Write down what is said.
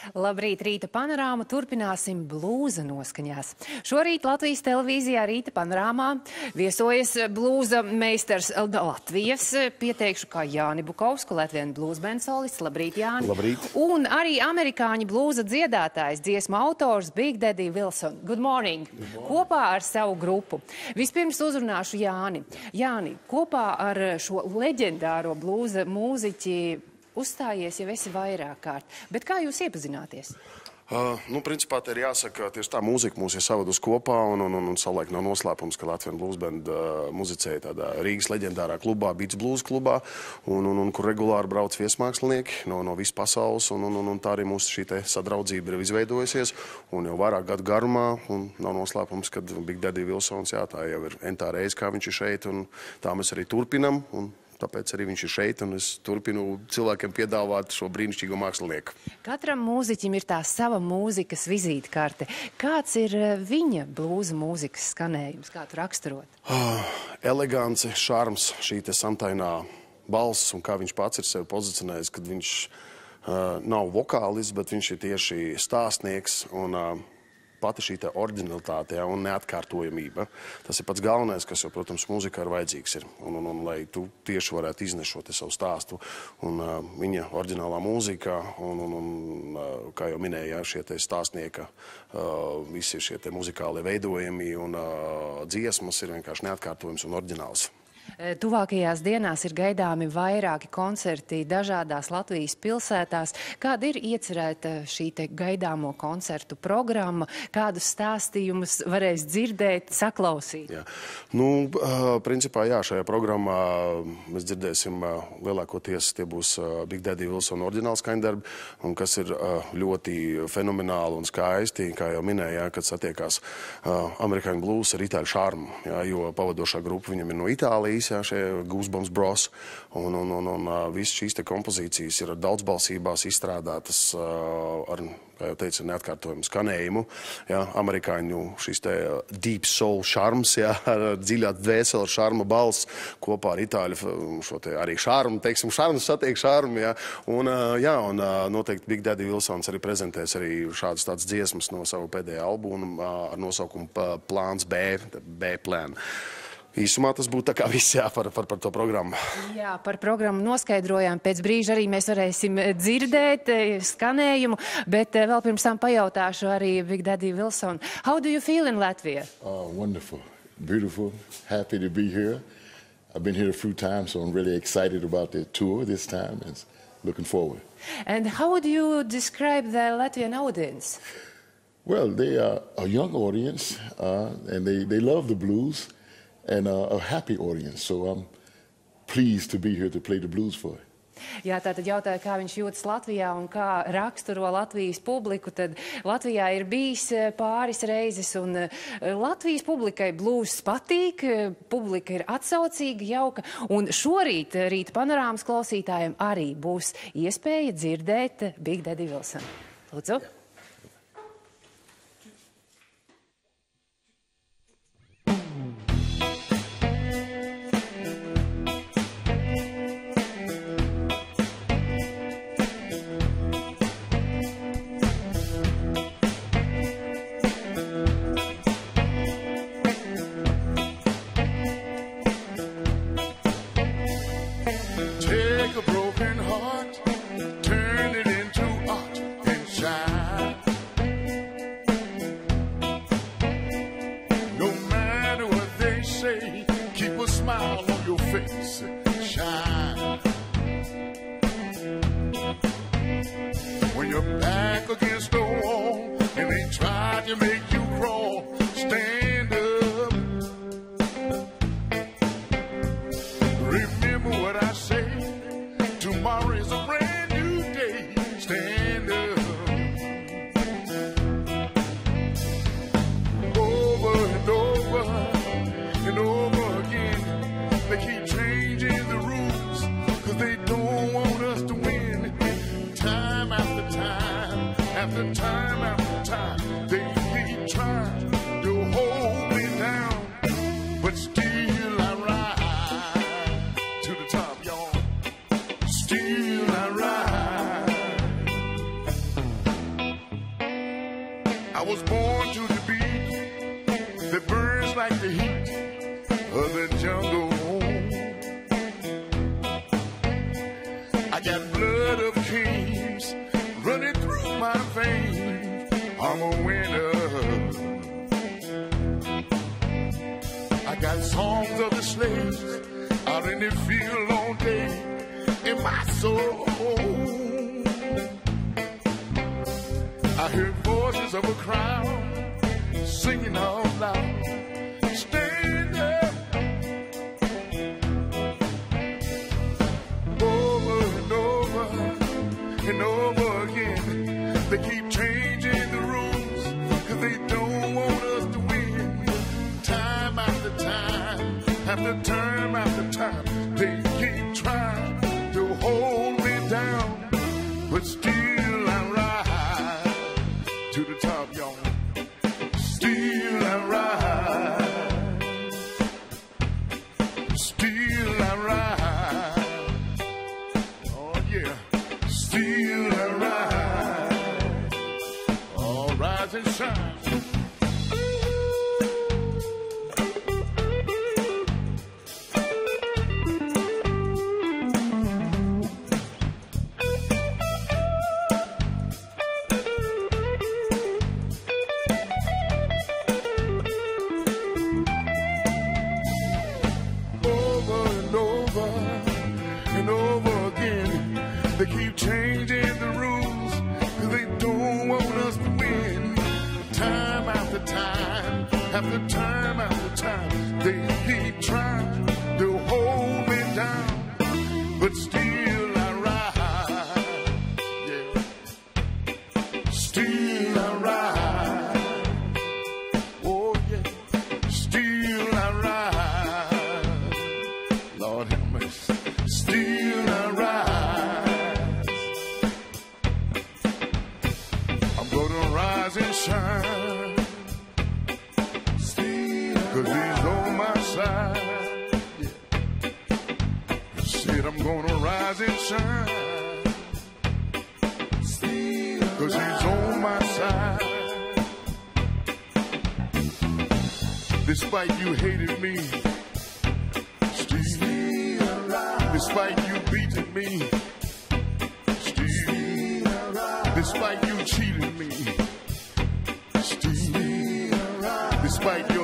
Labrīt, rīta panorāma, turpināsim blūza noskaņās. Šorīt Latvijas televīzijā rīta panorāmā viesojas blūza meistars Latvijas, pieteikšu kā Jāni Bukovsku, Latvienu blūza band solists. Labrīt, Jāni. Labrīt. Un arī amerikāņu blūza dziedātājs, dziesmu autors Big Daddy Wilson. Good morning. Kopā ar savu grupu. Vispirms uzrunāšu Jāni. Jāni, kopā ar šo leģendāro blūza mūziķi uzstājies jau esi vairāk kārt. Bet kā jūs iepazināties? Principā te ir jāsaka, tieši tā mūzika mūs ir savadusi kopā, un savulaik nav noslēpums, ka Latvienu Blues Band muzicēja tādā Rīgas leģendārā klubā, Beats Blues klubā, un kur regulāri brauc viesmākslinieki no visas pasaules, un tā arī mūsu šī te sadraudzība ir izveidojusies, un jau vairāk gadu garumā, un nav noslēpums, kad Big Daddy Wilsons, jā, tā jau ir entā reize, kā viņš ir šeit, un tā mēs arī turpinam, un tāpēc arī viņš ir šeit, un es turpinu cilvēkiem piedāvāt šo brīnišķīgo mākslinieku. Katram mūziķim ir tā sava mūzikas vizītkarte. Kāds ir viņa blūza mūzikas skanējums? Kā tu raksturot? Elegance, šarms, šī te samtainā balss, un kā viņš pats ir sevi pozicionējis, kad viņš nav vokālists, bet viņš ir tieši stāstnieks, un pati šī te oriģinalitāte un neatkārtojamība. Tas ir pats galvenais, kas jau, protams, mūzikā ir vajadzīgs ir. Un lai tu tieši varētu iznešot savu stāstu. Un viņa oriģinālā mūzika, un kā jau minēja, šie te stāstnieka, visi šie te muzikālie veidojumi un dziesmas ir vienkārši neatkārtojums un oriģināls. Tuvākajās dienās ir gaidāmi vairāki koncerti dažādās Latvijas pilsētās. Kāda ir iecerēta šī te gaidāmo koncertu programma? Kādus stāstījumus varēs dzirdēt, saklausīt? Jā. Principā, jā, šajā programmā mēs dzirdēsim lielākoties tie būs Big Daddy Wilson oriģināli skaņdarbi, un kas ir ļoti fenomenāli un skaisti, kā jau minēja, kad satiekās amerikāņu blues ar itāļu šarmu, jā, jo pavadošā grupa viņam ir no Itālijas, jā, šie Goosebumps Bros, un visas šīs te kompozīcijas ir ar daudzbalsībās izstrādātas ar, kā jau teicu, neatkārtojumu skanējumu, jā, amerikāņu šīs te deep soul šarms, jā, ar dziļā dvēseli šarma balss, kopā ar itāļu šo te arī šarmu, teiksim, šarms satiek šarmu, jā, un noteikti Big Daddy Wilsons arī prezentēs arī šādas tādas dziesmas no savu pēdējā albumu ar nosaukumu Plāns B, B-plan. Īsumā tas būtu tā kā viss, jā, par to programmu. Jā, par programmu noskaidrojām. Pēc brīža arī mēs varēsim dzirdēt skanējumu, bet vēl pirms tam pajautāšu arī Big Daddy Wilson. How do you feel in Latvia? Wonderful, beautiful, happy to be here. I've been here a few times, so I'm really excited about the tour this time and looking forward. And how would you describe the Latvian audience? Well, they are a young audience, and they love the blues. And a happy audience, so I'm pleased to be here to play the blues for it. Jā, tātad jautāja, kā viņš jūtas Latvijā un kā raksturo Latvijas publiku, tad Latvijā ir bijis pāris reizes, un Latvijas publikai blūzs patīk, publika ir atsaucīga, jauka, un šorīt rīta panorāmas klausītājiem arī būs iespēja dzirdēt Big Daddy Wilson. Lūdzu. Take a broken heart, turn it into art and shine. No matter what they say, keep a smile on your face, shine. When you're back against the wall and they try to make you crawl, stand up. Remember what I say, tomorrow is a brand new day. Stand up. Over and over and over again, they keep changing the rules, cause they don't want us to win. Time after time, after time after time, they keep trying to hold me down, but still I rise to the top, y'all. Still I rise. was born to the beat that burns like the heat of the jungle. I got blood of kings running through my veins. I'm a winner. I got songs of the slaves out in the field all day in my soul. I hear voices of a crowd singing out loud. Stand up. Over and over and over again. They keep changing the rules because they don't want us to win. Time after time, after time after time, they keep trying to hold me down. But still I rise to the top, y'all. Still I rise. Still I rise. Oh yeah. Still I rise. Oh, rise and shine. They keep changing the rules because they don't want us to win. Time after time, after time after time, they keep trying to hold me down. But still I rise, yeah. Still I rise, oh yeah. Still I rise, Lord have mercy. Still I rise. Rise and shine, cause he's on my side. Yeah. Said I'm gonna rise and shine, cause he's on my side. Despite you hated me, Steve. Despite you beating me, Steve. Despite you cheating me, Steve. Despite your